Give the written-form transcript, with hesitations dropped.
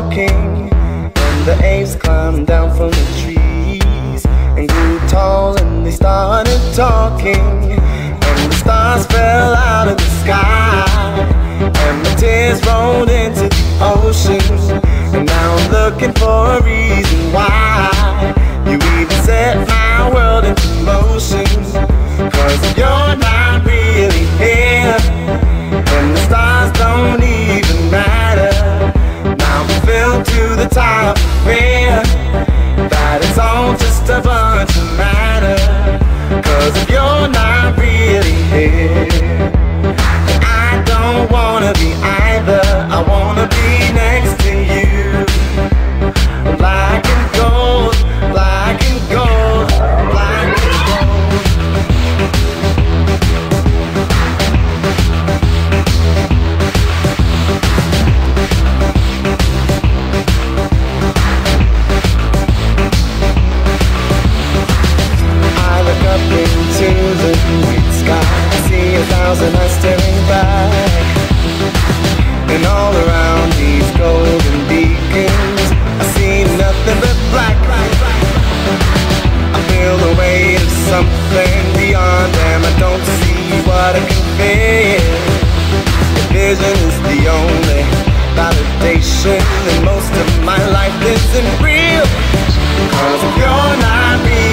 walking, and the apes climbed down from the trees and grew tall, and they started talking, and the stars fell out of the sky, and the tears rolled into the ocean. And now I'm looking for a reason why you even set my world into motion. 'Cause you're not really here, and the stars don't even matter. Now I'm filled to the top of fear that it's all just a bunch of matter. 'Cause if you're not really here, I don't wanna be either. I wanna be next to you, black and gold, black and gold, black and gold. I look up into the night sky, see 1,000 eyes staring back, and all around these golden beacons I see nothing but black. I feel the weight of something beyond them. I don't see what I can feel. The vision is the only validation, and most of my life isn't real. 'Cause if you're not real,